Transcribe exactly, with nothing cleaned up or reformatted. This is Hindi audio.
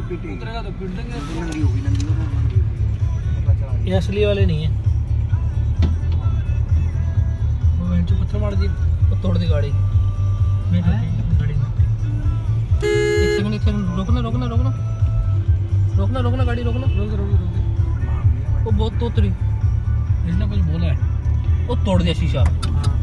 उतरेगा तो पीट देंगे। नंगी होगी नंगी होगी। ये असली वाले नहीं है। वो बेंच पत्थर मार दिया, वो तोड़ दी गाड़ी। नहीं गाड़ी में एक सेकंड एक सेकंड रोकना रोकना रोकना रोकना रोकना गाड़ी रोकना रोक रोक रोक। वो बहुत तोतरी इसने कुछ बोला है, वो तोड़ दिया शीशा।